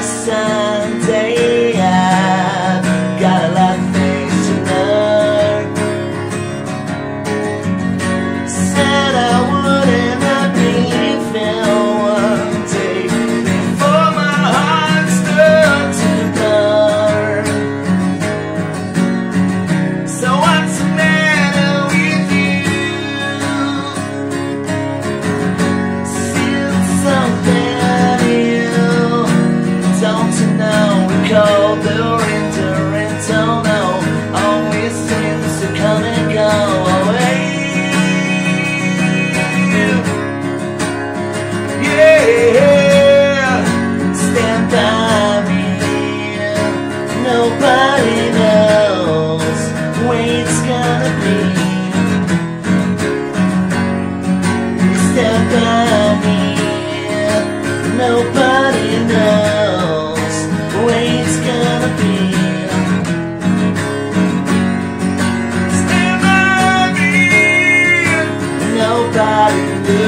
Sunday. I've got a lot of things to learn. Said I wouldn't have believed in one day before my heart started to burn. So what's the matter with you? Seeing something don't you know, we call the rendering, don't know, always seems to come and go away. Yeah, stand by me, nobody knows where it's gonna be. Stand by me, nobody knows where it's gonna be. Stand by me, nobody knows.